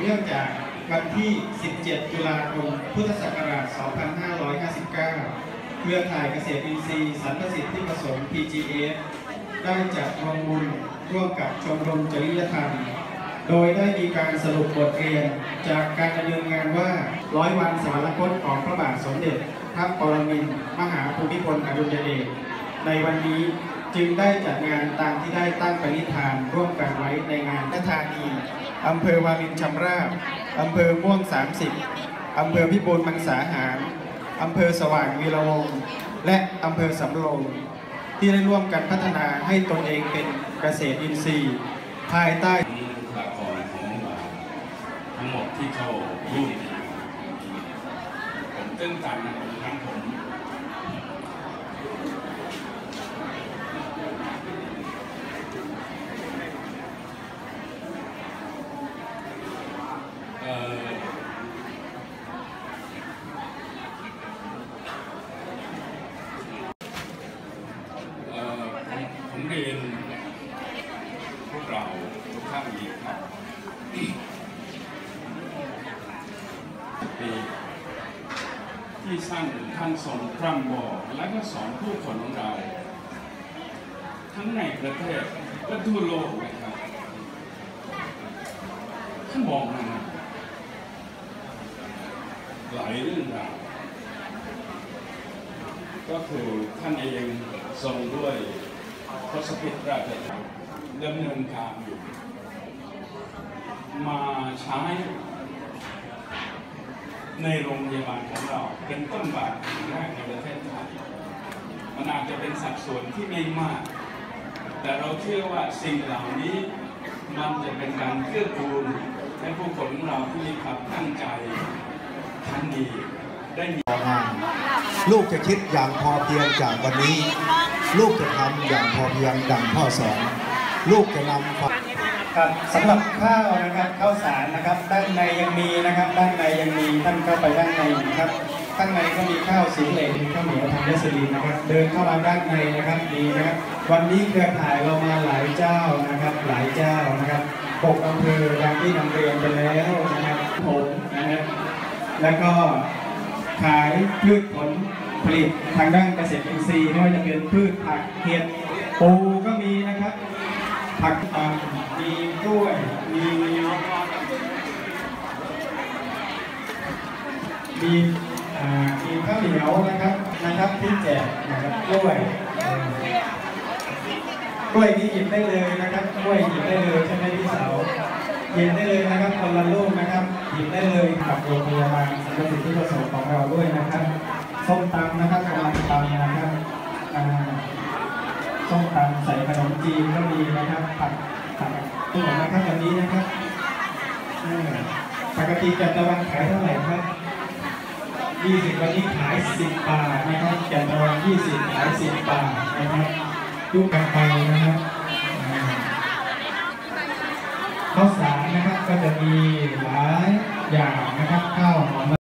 นื่องจากวันที่ 17 ตุลาคม พุทธศักราช 2559 เครือข่ายเกษตรอินทรีย์สรรพสิทธิผสม PGF ได้จัดรวมบุญร่วมกับชมรมจริยธรรมโดยได้มีการสรุปบทเรียนจากการดำเนินงานว่า100 วันสวรรคตของพระบาทสมเด็จพระปรมินทรมหาภูมิพลอดุลยเดชในวันนี้จึงได้จัดงานตามที่ได้ตั้งปณิธานร่วมกันไว้ในงานพัฒนีอำเภอวารินชำราบอำเภอม่วง30อำเภอพิบูลมังสาหารอำเภอสว่างวีระวงศ์และอำเภอสำโรงที่ได้ร่วมกันพัฒนาให้ตนเองเป็นเกษตรอินทรีย์ภายใต้บุคลากรของเราทั้งหมดที่เข้าร่วมผมตื้นตันทั้งผมผมเรียนพวกเราทุกท่านอีกครับปีที่ท่านทรงพร่ำบอกและก็สอนผู้คนของเราทั้งในประเทศและทั่วโลกนะครับท่านบอกมาหลายเรื่องราวก็คือท่านเองทรงด้วยทศพิธราชทานดำเนินการอยู่มาใช้ในโรงพยาบาลของเราเป็นต้นแบบแรกในประเทศไทยมันอาจจะเป็นสัดส่วนที่ไม่มากแต่เราเชื่อว่าสิ่งเหล่านี้มันจะเป็นการเกื้อกูลให้ผู้คนของเราที่มีความตั้งใจทันดีได้มีลูกจะคิดอย่างพอเพียงจากวันนี้ลูกจะทำอย่างพอเพียงดังพ่อสอนลูกจะนำครับสำหรับข้าวนะครับข้าวสารนะครับด้านในยังมีนะครับด้านในยังมีท่านเข้าไปด้านในนะครับข้างในก็มีข้าวสีเหล็กมีข้าวเหนียวทางเดสลีนนะครับเดินเข้ามาด้านในนะครับมีนะครับวันนี้เครือข่ายเรามาหลายเจ้านะครับหลายเจ้านะครับ6 อำเภอดังที่นำเรียนไปแล้วนะครับผมนะครับแล้วก็ขายพืชผลผลิตทางด้านเกษตรอินทรีย์ไม่ว่าจะเป็นพืชผักเห็ดปูก็มีนะครับผักมีกล้วยมีข้าวเหนียวนะครับที่แจกนะครับกล้วยนี้หยิบได้เลยนะครับกล้วยหยิบได้เลยใช่ไหมพี่สาวหยิบได้เลยนะครับคนละลูกนะครับหยิบได้เลยกับโรงพยาบาลสรรพสิทธิประสงค์ของเราด้วยนะครับส้มตำนะครับกำลังตำนะครับส้มตำใส่ขนมจีนก็มีนะครับผัดตัวนะครับวันนี้นะครับปกติจันทวันขายเท่าไหร่ครับ20วันนี้ขาย10 บาทนะครับจันทวัน20ขาย10 บาทนะครับดูกันไปนะครับข้าวสารนะครับก็จะมี